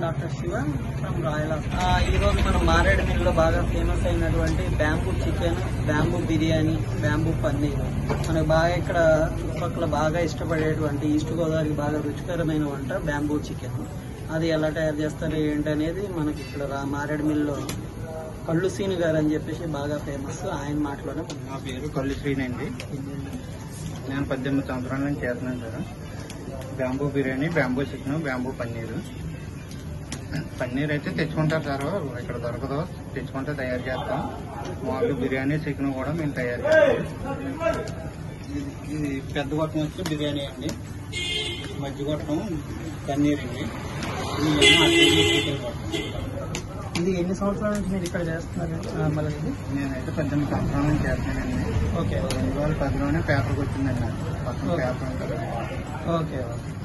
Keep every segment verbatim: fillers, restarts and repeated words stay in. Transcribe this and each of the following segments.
Doctor Shiva from royal. ఈ రోజు మనం మారేడుమిల్లిలో బాగా ఫేమస్ అయినటువంటి bamboo chicken, bamboo biryani, bamboo paneer మనకు బాగా ఇక్కడ చుట్టుపక్కల బాగా ఇష్టపడేటువంటి ఈస్ట్ గోదావరికి బాగా రుచికరమైన వంట బ్యాంబూ చికెన్. అది ఎలా తయారు చేస్తారు ఏంటనేది మనకి ఇక్కడ మారేడుమిల్లిలో కళ్ళు శ్రీను గారు అని చెప్పేసి బాగా ఫేమస్. ఆయన మాటలోనే. నా పేరు కళ్ళు శ్రీను అండి. నేను పద్దెనిమిది సంవత్సరాల నుంచి చేస్తున్నాను sir. Bamboo biryani, bamboo chicken, bamboo paneer. Paneer అయితే తెచ్చుకుంటారు సార్, ఇక్కడ దొరకదు, తెచ్చుకుంటే తయారు చేస్తాం. మామూలు బిర్యానీ, చికెన్ కూడా మేము తయారు చేస్తాం. ఇది పెద్ద గొట్టం వచ్చి బిర్యానీ అండి, మధ్య గొట్టం పన్నీర్ అండి, చికెన్ గొట్టం. ఇది ఎన్ని సంవత్సరాల నుంచి మీరు ఇక్కడ చేస్తున్నారు? మళ్ళీ నేనైతే పద్దెనిమిది సంవత్సరాల నుంచి చేస్తున్నానండి. ఓకే. రెండు వేల పదిలోనే పేపర్కి వచ్చిందండి, పక్కన పేపర్ ఉంటుంది. ఓకే.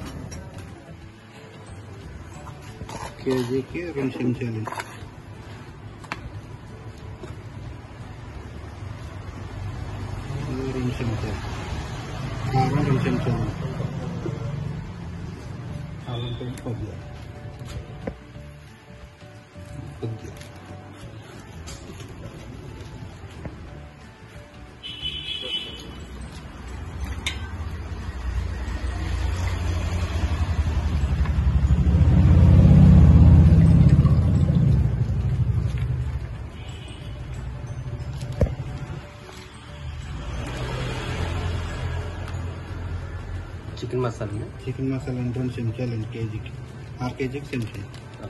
కేజీకి రెండు చెంచాలు, రెండు చెంచాలు కారం, రెండు చెంచాలు అల్లం పేస్ట్ కొద్దిగా కొద్దిగా చికెన్ మసాలా. చికెన్ మసాలా అంటే రెండు చెంచాలు అండి, కేజీకి ఆరు కేజీకి చెంచాలు.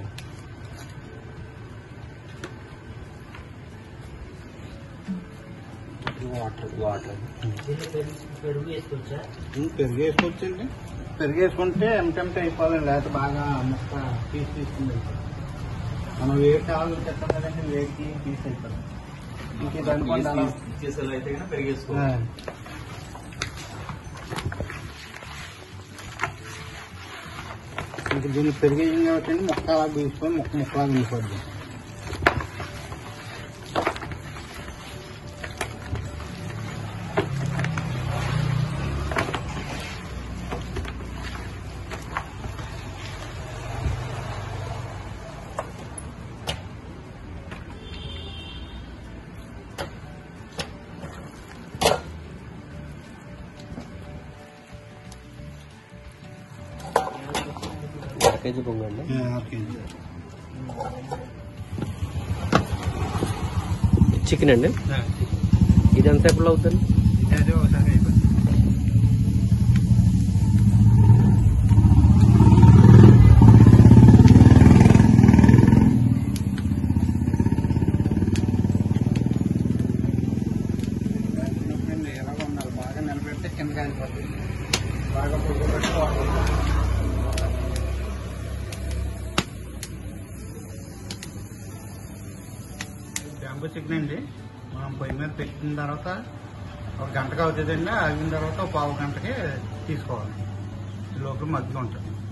వాటర్ వాటర్ పెరుగు వేసుకోవచ్చా? పెరుగు వేసుకోవచ్చండి. పెరుగు వేసుకుంటే ఎంటెంట్ అయిపోవాలండి, లేకపోతే బాగా ముక్క పీస్ తీసుకుంది. మనం వేడి కావాలి చెప్తాం కదండి, వేడికి పీస్ అయిపోతుంది. ఇంక దానిపండి పెరుగు వేసుకోవాలి. ఇంక దీన్ని పెరిగేయం కాబట్టి ముక్క అలా తీసుకొని ముక్క ముక్కలా ఉండిపోద్ది. కేజీ పొంగండి. చికెన్ అండి, ఇది ఎంతసేపులో అవుతుంది? అదే ఒకసారి అయిపోతుంది. ఎలా ఉండాలి, బాగా నిలబెడితే కింద కాలిపోతుంది, బాగా పొద్దు పెట్టి వాడుకుంటాం. బ్యాంబూ చికెన్ అండి, మనం పొయ్యి మీద పెట్టిన తర్వాత ఒక గంటకు అవుతుందండి. ఆగిన తర్వాత ఒక పావు గంటకి తీసుకోవాలి, లోపల మగ్గులు ఉంటుంది.